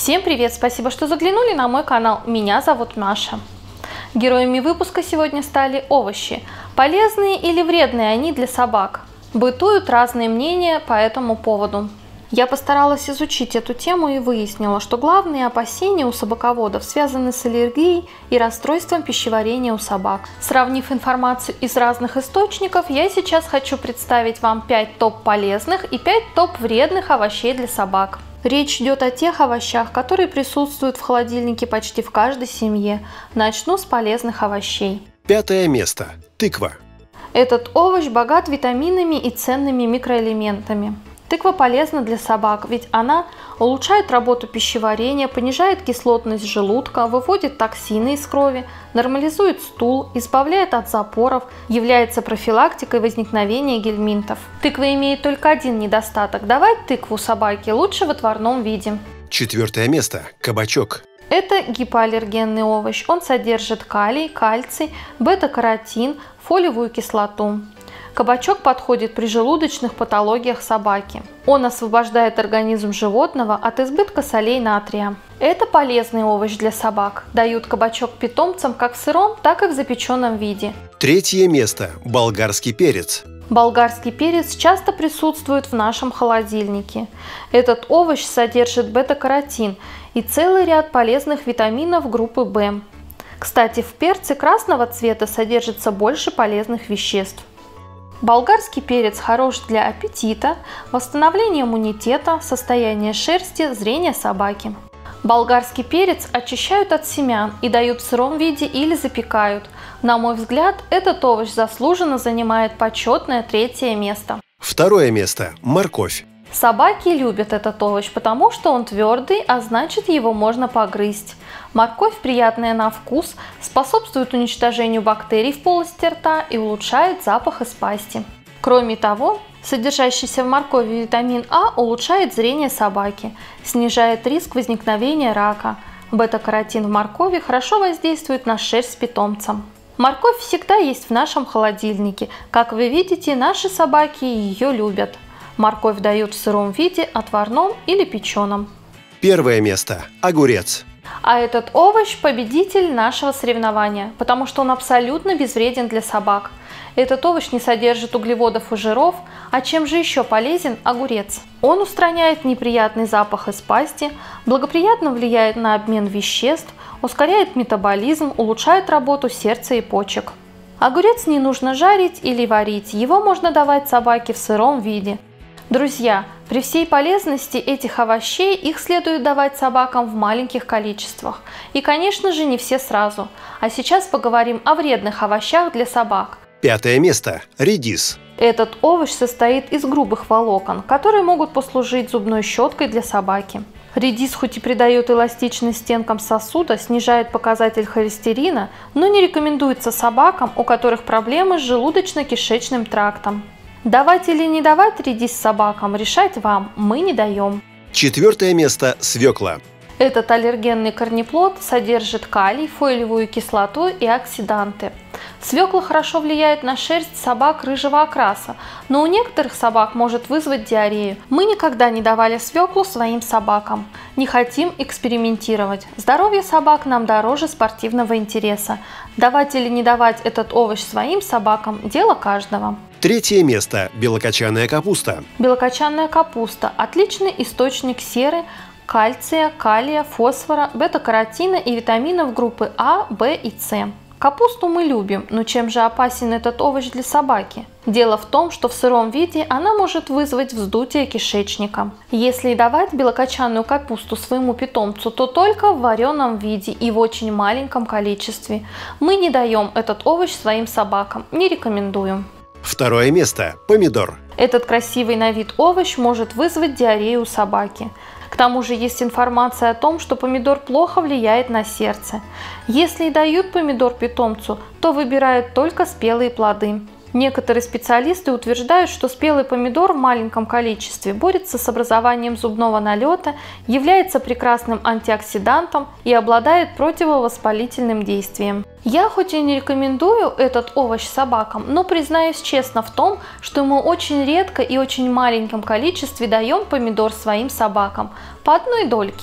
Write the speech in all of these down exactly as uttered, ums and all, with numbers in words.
Всем привет! Спасибо, что заглянули на мой канал. Меня зовут Маша. Героями выпуска сегодня стали овощи. Полезные или вредные они для собак? Бытуют разные мнения по этому поводу. Я постаралась изучить эту тему и выяснила, что главные опасения у собаководов связаны с аллергией и расстройством пищеварения у собак. Сравнив информацию из разных источников, я сейчас хочу представить вам пять топ полезных и пять топ вредных овощей для собак. Речь идет о тех овощах, которые присутствуют в холодильнике почти в каждой семье. Начну с полезных овощей. Пятое место. Тыква. Этот овощ богат витаминами и ценными микроэлементами. Тыква полезна для собак, ведь она улучшает работу пищеварения, понижает кислотность желудка, выводит токсины из крови, нормализует стул, избавляет от запоров, является профилактикой возникновения гельминтов. Тыква имеет только один недостаток – давать тыкву собаке лучше в отварном виде. Четвертое место. Кабачок. Это гипоаллергенный овощ. Он содержит калий, кальций, бета-каротин, фолиевую кислоту. Кабачок подходит при желудочных патологиях собаки. Он освобождает организм животного от избытка солей натрия. Это полезный овощ для собак. Дают кабачок питомцам как в сыром, так и в запеченном виде. Третье место. Болгарский перец. Болгарский перец часто присутствует в нашем холодильнике. Этот овощ содержит бета-каротин и целый ряд полезных витаминов группы В. Кстати, в перце красного цвета содержится больше полезных веществ. Болгарский перец хорош для аппетита, восстановления иммунитета, состояния шерсти, зрения собаки. Болгарский перец очищают от семян и дают в сыром виде или запекают. На мой взгляд, этот овощ заслуженно занимает почетное третье место. Второе место. Морковь. Собаки любят этот овощ, потому что он твердый, а значит его можно погрызть. Морковь приятная на вкус, способствует уничтожению бактерий в полости рта и улучшает запах из пасти. Кроме того, содержащийся в моркови витамин А улучшает зрение собаки, снижает риск возникновения рака. Бета-каротин в моркови хорошо воздействует на шерсть питомца. Морковь всегда есть в нашем холодильнике. Как вы видите, наши собаки ее любят. Морковь дают в сыром виде, отварном или печеном. Первое место. Огурец. А этот овощ – победитель нашего соревнования, потому что он абсолютно безвреден для собак. Этот овощ не содержит углеводов и жиров, а чем же еще полезен огурец? Он устраняет неприятный запах из пасти, благоприятно влияет на обмен веществ, ускоряет метаболизм, улучшает работу сердца и почек. Огурец не нужно жарить или варить, его можно давать собаке в сыром виде. Друзья, при всей полезности этих овощей их следует давать собакам в маленьких количествах. И, конечно же, не все сразу. А сейчас поговорим о вредных овощах для собак. Пятое место. Редис. Этот овощ состоит из грубых волокон, которые могут послужить зубной щеткой для собаки. Редис хоть и придает эластичность стенкам сосуда, снижает показатель холестерина, но не рекомендуется собакам, у которых проблемы с желудочно-кишечным трактом. Давать или не давать редис собакам, решать вам, мы не даем. Четвертое место. Свекла. Этот аллергенный корнеплод содержит калий, фолиевую кислоту и оксиданты. Свекла хорошо влияет на шерсть собак рыжего окраса, но у некоторых собак может вызвать диарею. Мы никогда не давали свеклу своим собакам. Не хотим экспериментировать. Здоровье собак нам дороже спортивного интереса. Давать или не давать этот овощ своим собакам – дело каждого. Третье место. Белокочанная капуста. Белокочанная капуста – отличный источник серы, кальция, калия, фосфора, бета-каротина и витаминов группы А, В и С. Капусту мы любим, но чем же опасен этот овощ для собаки? Дело в том, что в сыром виде она может вызвать вздутие кишечника. Если давать белокочанную капусту своему питомцу, то только в вареном виде и в очень маленьком количестве. Мы не даем этот овощ своим собакам, не рекомендуем. Второе место. Помидор. Этот красивый на вид овощ может вызвать диарею у собаки. К тому же есть информация о том, что помидор плохо влияет на сердце. Если и дают помидор питомцу, то выбирают только спелые плоды. Некоторые специалисты утверждают, что спелый помидор в маленьком количестве борется с образованием зубного налета, является прекрасным антиоксидантом и обладает противовоспалительным действием. Я хоть и не рекомендую этот овощ собакам, но признаюсь честно в том, что мы очень редко и очень маленьком количестве даем помидор своим собакам, по одной дольке.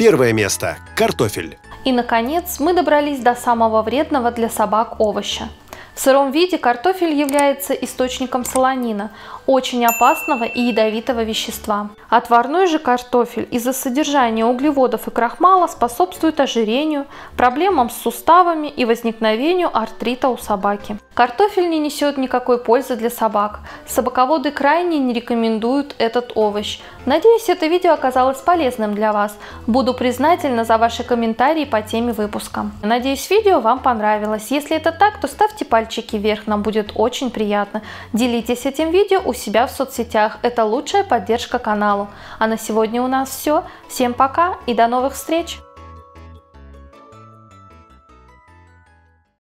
Первое место – картофель. И, наконец, мы добрались до самого вредного для собак овоща. В сыром виде картофель является источником солонина, очень опасного и ядовитого вещества. Отварной же картофель из-за содержания углеводов и крахмала способствует ожирению, проблемам с суставами и возникновению артрита у собаки. Картофель не несет никакой пользы для собак. Собаководы крайне не рекомендуют этот овощ. Надеюсь, это видео оказалось полезным для вас. Буду признательна за ваши комментарии по теме выпуска. Надеюсь, видео вам понравилось. Если это так, то ставьте пальчики вверх, нам будет очень приятно. Делитесь этим видео у себя в соцсетях. Это лучшая поддержка каналу. А на сегодня у нас все. Всем пока и до новых встреч!